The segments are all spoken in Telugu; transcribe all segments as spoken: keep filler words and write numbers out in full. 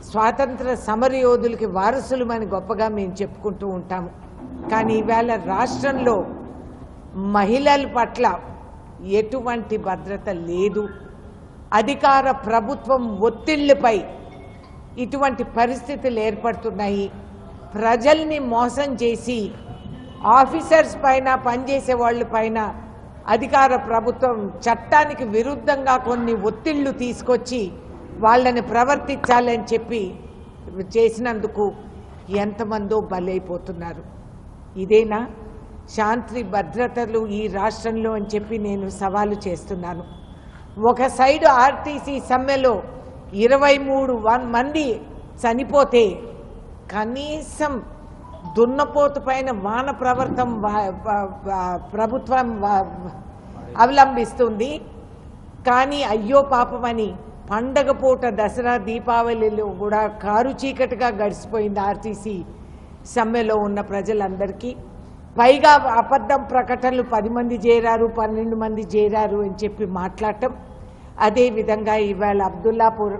స్వాతంత్ర సమరయోధులకి వారసులమని గొప్పగా మేము చెప్పుకుంటూ ఉంటాము. కానీ ఈవేళ రాష్ట్రంలో మహిళల పట్ల ఎటువంటి భద్రత లేదు. అధికార ప్రభుత్వం ఒత్తిళ్లపై ఇటువంటి పరిస్థితులు ఏర్పడుతున్నాయి. ప్రజల్ని మోసం చేసి ఆఫీసర్స్ పైన పనిచేసే వాళ్ళ పైన అధికార ప్రభుత్వం చట్టానికి విరుద్ధంగా కొన్ని ఒత్తిళ్లు తీసుకొచ్చి వాళ్ళని ప్రవర్తించాలని చెప్పి చేసినందుకు ఎంతమందో బలైపోతున్నారు. ఇదేనా శాంతి భద్రతలు ఈ రాష్ట్రంలో అని చెప్పి నేను సవాలు చేస్తున్నాను. ఒక సైడు ఆర్టీసీ సమ్మెలో ఇరవై మూడు మంది చనిపోతే కనీసం దున్నపోతు పైన వాన ప్రవర్తం ప్రభుత్వం అవలంబిస్తుంది. కానీ అయ్యో పాపమని పండగ పూట దసరా దీపావళిలో కూడా కారు చీకటిగా గడిచిపోయింది ఆర్టీసీ సమ్మెలో ఉన్న ప్రజలందరికీ. పైగా అబద్ధం ప్రకటనలు పది మంది చేరారు పన్నెండు మంది చేరారు అని చెప్పి మాట్లాడటం. అదేవిధంగా ఇవాళ అబ్దుల్లాపూర్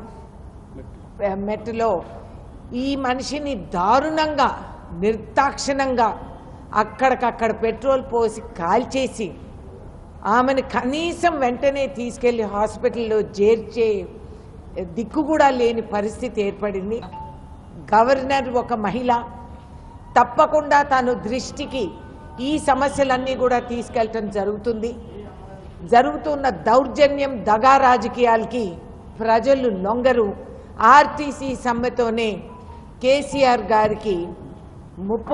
మెట్లో ఈ మనిషిని దారుణంగా నిర్దాక్షిణంగా అక్కడికక్కడ పెట్రోల్ పోసి కాల్చేసి ఆమెను కనీసం వెంటనే తీసుకెళ్లి హాస్పిటల్లో చేర్చే దిక్కు కూడా లేని పరిస్థితి ఏర్పడింది. గవర్నర్ ఒక మహిళ, తప్పకుండా తను దృష్టికి ఈ సమస్యలన్నీ కూడా తీసుకెళ్ళటం జరుగుతుంది. జరుగుతున్న దౌర్జన్యం దగా రాజకీయాలకి ప్రజలు లొంగరు. ఆర్టీసీ సమ్మెతోనే కేసీఆర్ గారికి ముప్పు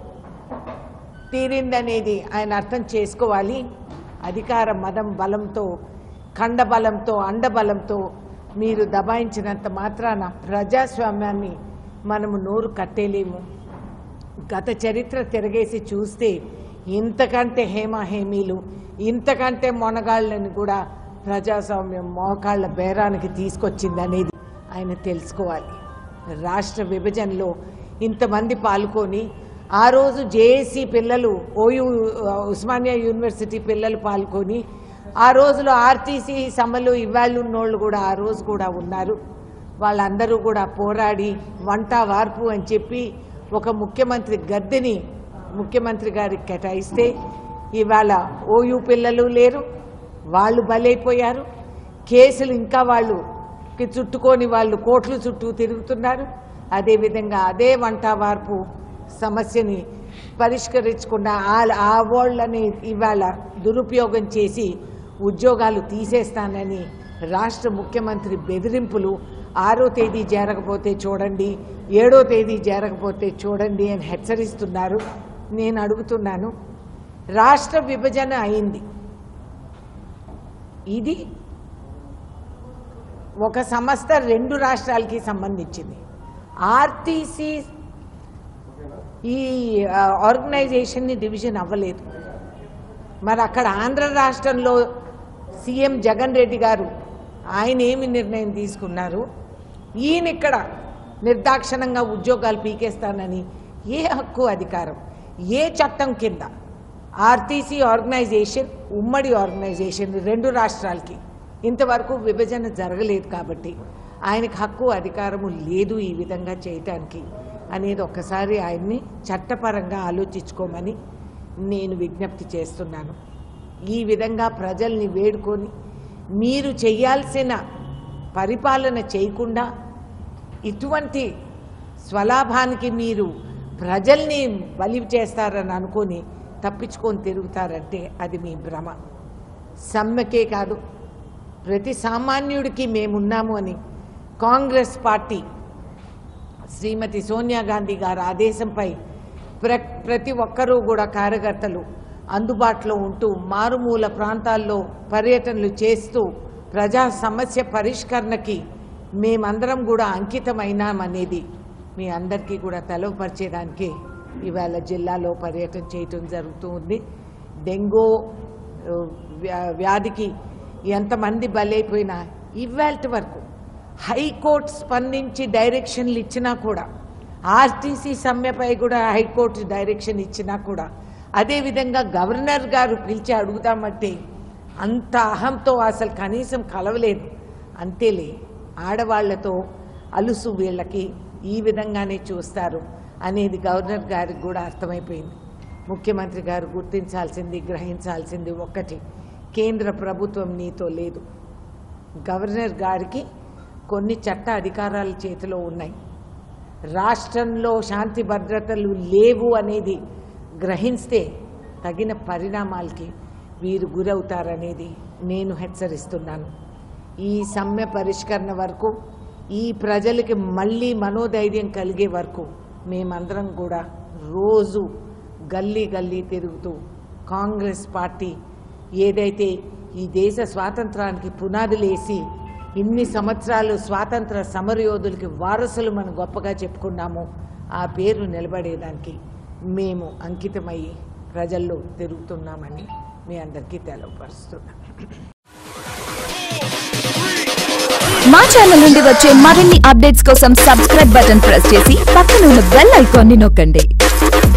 తీరిందనేది ఆయన అర్థం చేసుకోవాలి. అధికార మదం బలంతో ఖండబలంతో అండబలంతో మీరు దబాయించినంత మాత్రాన ప్రజాస్వామ్యాన్ని మనము నోరు కట్టేలేము. గత చరిత్ర తిరగేసి చూస్తే ఇంతకంటే హేమాహేమీలు ఇంతకంటే మొనగాళ్ళని కూడా ప్రజాస్వామ్యం మోకాళ్ళ బేరానికి తీసుకొచ్చిందనేది ఆయన తెలుసుకోవాలి. రాష్ట్ర విభజనలో ఇంతమంది పాల్గొని ఆ రోజు జేఏసీ పిల్లలు ఓయూ ఉస్మానియా యూనివర్సిటీ పిల్లలు పాల్గొని ఆ రోజులో ఆర్టీసీ సమ్మెలో ఇవాళ్ళు ఉన్నోళ్ళు కూడా ఆ రోజు కూడా ఉన్నారు. వాళ్ళందరూ కూడా పోరాడి వంట వార్పు అని చెప్పి ఒక ముఖ్యమంత్రి గద్దెని ముఖ్యమంత్రి గారికి కేటాయిస్తే ఇవాళ ఓయూ పిల్లలు లేరు, వాళ్ళు బలైపోయారు. కేసులు ఇంకా వాళ్ళు చుట్టుకొని వాళ్ళు కోట్లు చుట్టూ తిరుగుతున్నారు. అదేవిధంగా అదే వంట వార్పు సమస్యని పరిష్కరించకుండా ఆ వాళ్ళని ఇవాళ దురుపయోగం చేసి ఉద్యోగాలు తీసేస్తానని రాష్ట్ర ముఖ్యమంత్రి బెదిరింపులు, ఆరో తేదీ జరగకపోతే చూడండి, ఏడో తేదీ జరగకపోతే చూడండి అని హెచ్చరిస్తున్నారు. నేను అడుగుతున్నాను, రాష్ట్ర విభజన అయింది, ఇది ఒక సంస్థ రెండు రాష్ట్రాలకి సంబంధించింది. ఆర్టీసీ ఈ ఆర్గనైజేషన్ని డివిజన్ అవ్వలేదు. మరి అక్కడ ఆంధ్ర రాష్ట్రంలో సీఎం జగన్ రెడ్డి గారు ఆయన ఏమి నిర్ణయం తీసుకున్నారు? ఈయన ఇక్కడ నిర్దాక్షిణంగా ఉద్యోగాలు పీకేస్తానని ఏ హక్కు అధికారం ఏ చట్టం కింద ఆర్టీసీ ఆర్గనైజేషన్ ఉమ్మడి ఆర్గనైజేషన్ రెండు రాష్ట్రాలకి ఇంతవరకు విభజన జరగలేదు కాబట్టి ఆయనకు హక్కు అధికారము లేదు ఈ విధంగా చేయటానికి అనేది ఒక్కసారి ఆయన్ని చట్టపరంగా ఆలోచించుకోమని నేను విజ్ఞప్తి చేస్తున్నాను. ఈ విధంగా ప్రజల్ని వేడుకొని మీరు చేయాల్సిన పరిపాలన చేయకుండా ఇటువంటి స్వలాభానికి మీరు ప్రజల్ని బలి చేస్తారని అనుకొని తప్పించుకొని తిరుగుతారంటే అది మీ భ్రమ. సమ్మెకే కాదు, ప్రతి సామాన్యుడికి మేమున్నాము అని కాంగ్రెస్ పార్టీ శ్రీమతి సోనియా గాంధీ గారి ఆదేశంపై ప్ర ప్రతి ఒక్కరూ కూడా కార్యకర్తలు అందుబాటులో ఉంటూ మారుమూల ప్రాంతాల్లో పర్యటనలు చేస్తూ ప్రజా సమస్య పరిష్కరణకి మేమందరం కూడా అంకితమైనామనేది మీ అందరికీ కూడా తెలవపరిచేదానికి ఇవాళ జిల్లాలో పర్యటన చేయటం జరుగుతూ ఉంది. డెంగూ వ్యాధికి ఎంతమంది బలైపోయినా ఇవాళ వరకు హైకోర్టు స్పందించి డైరెక్షన్లు ఇచ్చినా కూడా, ఆర్టీసీ సమ్మెపై కూడా హైకోర్టు డైరెక్షన్ ఇచ్చినా కూడా, అదేవిధంగా గవర్నర్ గారు పిలిచి అడుగుదామంటే అంత అహంతో అసలు కనీసం కలవలేదు. అంతేలే, ఆడవాళ్లతో అలుసు వీళ్ళకి ఈ విధంగానే చూస్తారు అనేది గవర్నర్ గారికి కూడా అర్థమైపోయింది. ముఖ్యమంత్రి గారు గుర్తించాల్సింది, గ్రహించాల్సింది ఒక్కటి, కేంద్ర ప్రభుత్వం నీతో లేదు. గవర్నర్ గారికి కొన్ని చట్ట అధికారాల చేతిలో ఉన్నాయి. రాష్ట్రంలో శాంతి భద్రతలు లేవు అనేది గ్రహిస్తే తగిన పరిణామాలకి వీరు గురవుతారనేది నేను హెచ్చరిస్తున్నాను. ఈ సమ్మె పరిష్కరణ వరకు, ఈ ప్రజలకి మళ్ళీ మనోధైర్యం కలిగే వరకు మేమందరం కూడా రోజు గల్లీ గల్లీ తిరుగుతూ కాంగ్రెస్ పార్టీ ఏదైతే ఈ దేశ స్వాతంత్రానికి పునాదులేసి ఇన్ని సంవత్సరాలు స్వాతంత్ర సమరయోధులకి వారసులు మనం గొప్పగా చెప్పుకున్నాము, ఆ పేరు నిలబడేదానికి మేము అంకితమయ్యి ప్రజల్లో తిరుగుతున్నామని మీ అందరికీ తెలియపరుస్తున్నాం. మా ఛానల్ నుండి వచ్చే మరిన్ని అప్డేట్స్ కోసం సబ్స్క్రైబ్ బటన్ ప్రెస్ చేసి పక్కన ఉన్న బెల్ ఐకాన్ ని నొక్కండి.